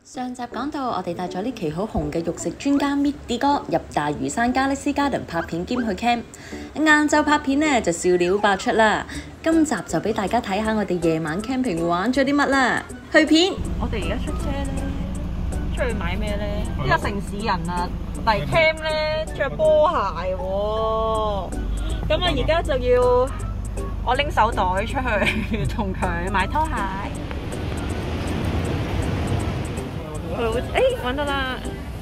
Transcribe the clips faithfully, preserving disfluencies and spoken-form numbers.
上集講到，我哋帶咗呢期好紅嘅肉食專家 Meaty 哥入大嶼山 Galaxy Garden 拍片兼去 camp。晏晝拍片呢就笑料百出啦。今集就俾大家睇下我哋夜晚 camping 玩咗啲乜啦。去片！ 我哋而家出車咧，出去買咩咧？呢個城市人啊，嚟 camp 咧着波鞋喎。咁啊，而家就要我拎手袋出去同佢買拖鞋。誒，揾到啦！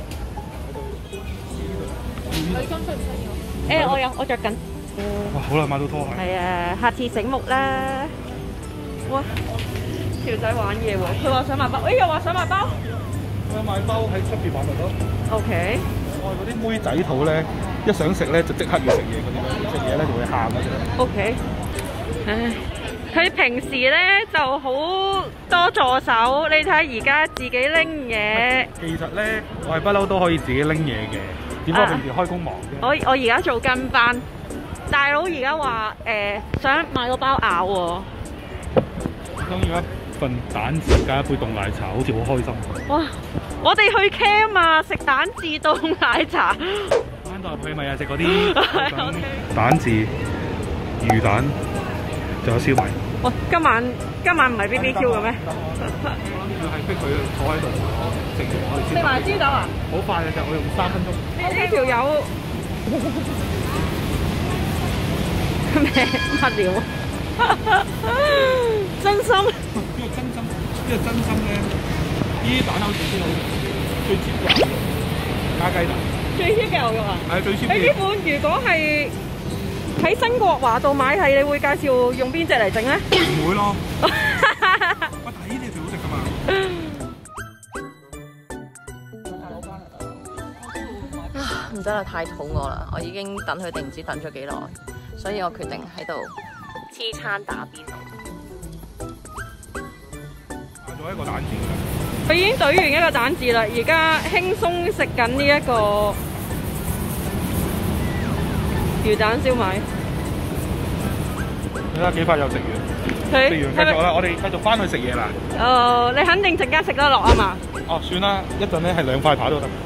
你今需唔需要？誒，我有，我着緊。 哇！好啦，買到拖鞋。 係啊，下次醒目啦。哇！條仔玩嘢喎，佢話想買包，誒又話想買包。 我想買包喺出邊買咪得。 O K。 我係嗰啲妹仔肚咧，一想食咧就即刻要食嘢嗰啲咧，唔食嘢咧就會喊嗰隻。 O K。唉。佢平時咧就好多助手，你睇而家自己拎嘢。 其實咧，我係不嬲都可以自己拎嘢嘅，只不過平時開工忙啫。 我我而家做跟班，大佬而家話誒想買個包咬喎。 當然一份蛋治加一杯凍奶茶，好似好開心。 哇！我哋去 camp 啊，食蛋治凍奶茶。 翻到入去咪又食嗰啲蛋治、魚蛋，仲有燒賣。 哇！今晚今晚唔係 B B Q 嘅咩？ 我諗住係逼佢坐喺度食完，我哋先。 食埋豬手啊！ 好快嘅啫，我用三分鐘。 呢條友咩乜料？真心。 呢個真心，呢個真心咧，呢啲蛋好似先好食，最 cheap 嘅牛肉加雞蛋。 最 cheap 嘅牛肉啊！ 係最 cheap 嘅。 你呢款如果係喺新國華度買係，你會介紹用邊隻嚟整咧？ 唔會咯。我睇呢啲最好食噶嘛。 啊，唔得啦，太肚餓啦！我已經等佢哋唔知等咗幾耐，所以我決定喺度黐餐打邊爐。 打咗一個蛋治。 佢已經懟完一個蛋治啦，而家輕鬆食緊呢一個魚蛋燒賣。 你睇下幾快又食完，食完繼續啦，我哋繼續翻去食嘢啦。 哦，你肯定陣間食得落啊嘛？ 哦，算啦，一陣咧係兩塊扒都得。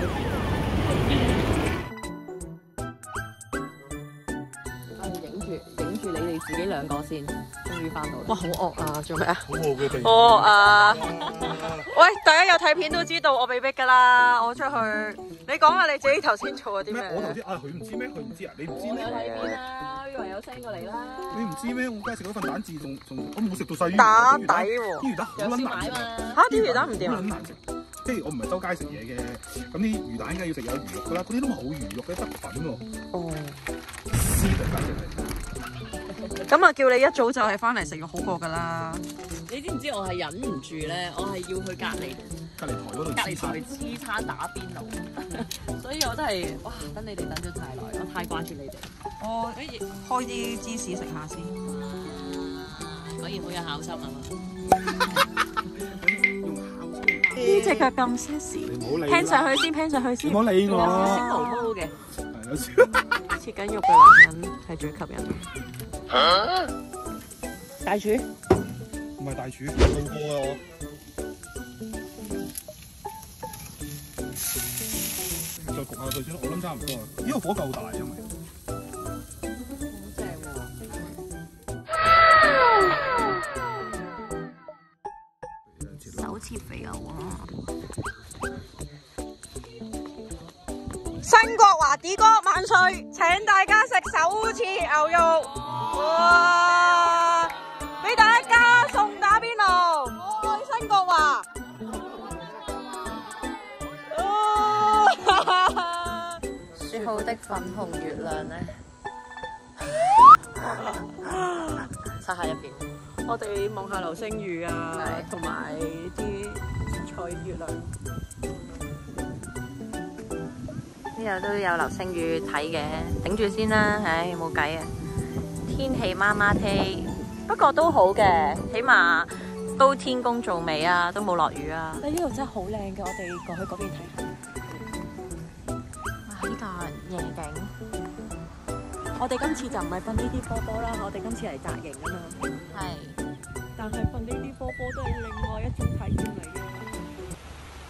我哋影住影住你哋自己兩個先，終於翻到。哇，好惡啊！做咩啊？ 好餓嘅地。 好惡啊！喂，大家有睇片都知道我被逼噶啦，我出去。你講下你自己頭先做咗啲咩？ 我頭先啊，佢唔知咩？佢唔知啊？你唔知咩？ 我有睇片啦，我以為有 send 過嚟啦。 你唔知咩？我梗係食嗰份蛋治，仲仲我冇食到細魚。 打底喎！ 啲魚蛋好撚難食。 嚇！啲魚蛋唔掂啊！ 好撚難食。即係我唔係周街食嘢嘅，咁啲魚蛋梗係要食有魚肉噶啦，嗰啲都冇魚肉嘅，得粉喎。 哦。 絲嘅簡直係。 咁啊，叫你一早就係翻嚟食肉好過㗎啦。 你知唔知我係忍唔住咧？我係要去隔離隔離台嗰度隔離台黐餐打邊爐，所以我都係哇！等你哋等咗太耐，我太掛住你哋。 我誒開啲芝士食下先。 果然好有孝心啊嘛！ 呢隻腳咁 sexy， 拼上去先，拼上去先。 唔好理我。 有少少毛毛嘅。 係有少。 切緊肉嘅男人係最吸引。大廚？ 唔係大廚，路過啊我。再焗下佢先，我諗差唔多啦。呢個火夠大，因為。 好正喎！手切肥牛啊！ 新國華啲哥萬歲！請大家食手切牛肉，哇！俾大家加餸打邊爐，愛新國華。 説好的粉紅月亮咧，撒下一邊。 我哋望下流星雨啊，同埋啲彩月亮。 呢度都有流星雨睇嘅，頂住先啦，唉，冇計啊！天氣麻麻地，不過都好嘅，起碼都天公造美啊，都冇落雨啊。 呢度真係好靚嘅，我哋過去嗰邊睇下。 哇！呢個夜景， 我哋今次就唔係瞓呢啲波波啦，我哋今次嚟紮營啊嘛。 係。 但係瞓呢啲波波都係另外一種體驗嚟嘅。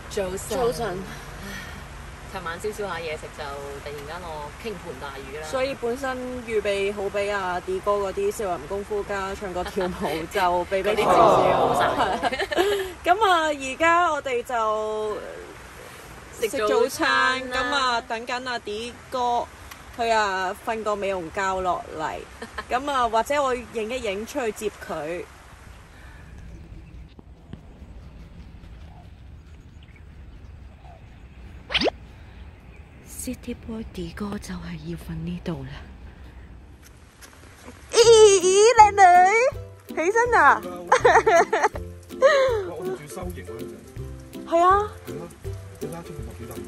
早晨。 早晨。 尋晚燒燒下嘢食就突然間我傾盆大雨啦。 所以本身預備好俾阿 D 哥嗰啲少林功夫加唱歌跳舞就俾俾啲少少。咁啊，而家我哋就食早餐，咁啊等緊阿 D 哥佢啊瞓個美容覺落嚟，咁啊或者我影一影出去接佢。City Boy D 哥就係要瞓呢度啦。咦咦，靚女，起身啊！ 我哋仲收型嗰陣。 係啊。 係咯，你睇下出面落幾大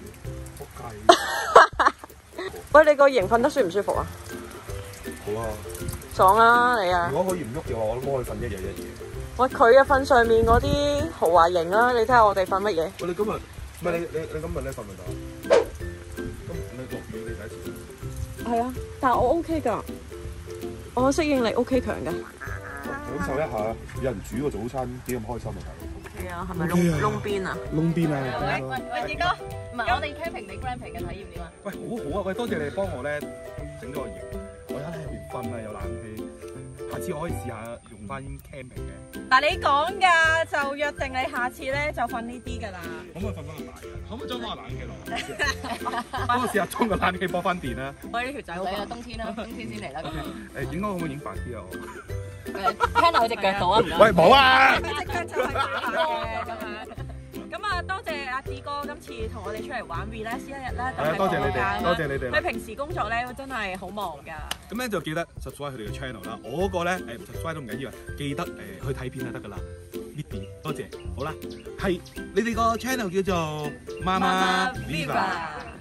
雨，仆街。 喂，你個型瞓得舒唔舒服啊？ 好啊。 爽啊你啊！ 如果可以唔喐嘅話，我都幫佢瞓一日一夜。 喂，佢啊瞓上面嗰啲豪華型啦，你睇下我哋瞓乜嘢？ 喂，你今日唔係你你你今日咧瞓唔瞓到？今你落雨你第一次。 係啊，但係我 OK 㗎，我適應力 OK 強㗎。 享受一下有人煮個早餐，幾咁開心啊！ 係啊，係咪窿窿邊啊？ 窿邊啊！ 喂喂喂，志哥，唔係我哋 camping 你 glamping 嘅體驗點啊？ 喂，好好啊！喂，多謝你幫我咧整咗個營，我而家喺入邊瞓啊，有冷氣。下次我可以試下用翻 camping 嘅。 嗱，你講㗎，就約定你下次咧就瞓呢啲㗎啦。 可唔可以瞓翻個大嘅？可唔可以裝翻個冷氣落嚟？幫我試下裝個冷氣播翻電啦。 喂，呢條仔好係啊，冬天啦，冬天先嚟啦咁樣。 誒，影我可唔可以影白啲啊？ 聽落佢隻腳度啊！唔該。 喂，冇啊！ 即刻就係打波嘅咁樣。咁啊，多謝阿 D 哥今次同我哋出嚟玩 relax 一日啦，就係多謝你哋，多謝你哋。 佢平時工作咧真係好忙㗎。 咁咧就記得 subscribe 佢哋嘅 channel 啦。我嗰個咧誒 subscribe 都唔緊要啊，記得誒去睇片就得㗎啦。Middy，多謝。好啦，係你哋個 channel 叫做媽媽 Viva。